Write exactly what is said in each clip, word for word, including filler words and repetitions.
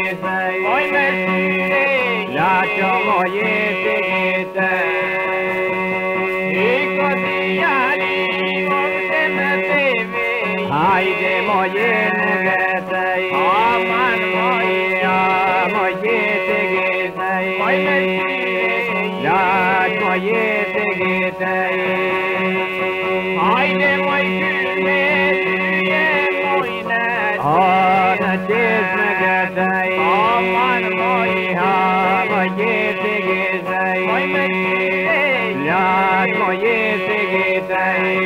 gisei, oi mesire, lascio moiete gisei. e così ali, morte me deve, Haide moiete gisei, aman moia, moiete gisei, oi mesire, lascio moiete gisei. haide moi külle, tüye moinet, Ana çizme gisei, aman moia, moiete gisei, oi mesire, lascio moiete gisei.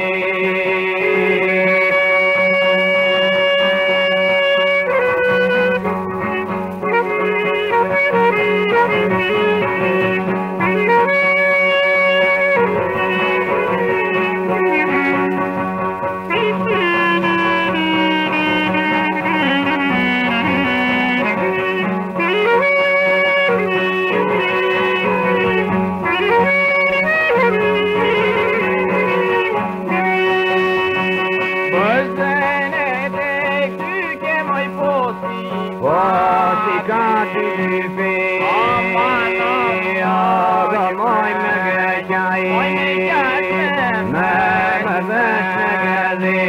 Poți cati pe Aga mai megegyai Megvedes megedi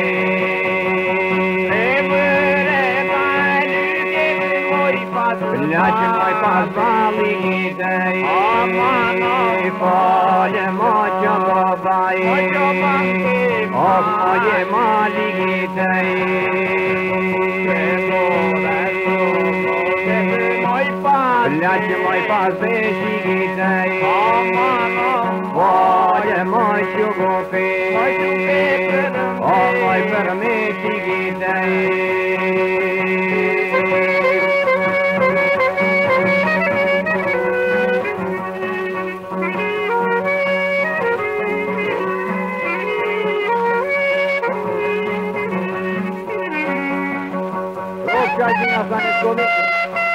Laci mai pas baligitei Folle mocio gobai Of moje maligitei Laci mai pas besigitei Folle mocio gopi Of mai permesigitei Rog, din asta ne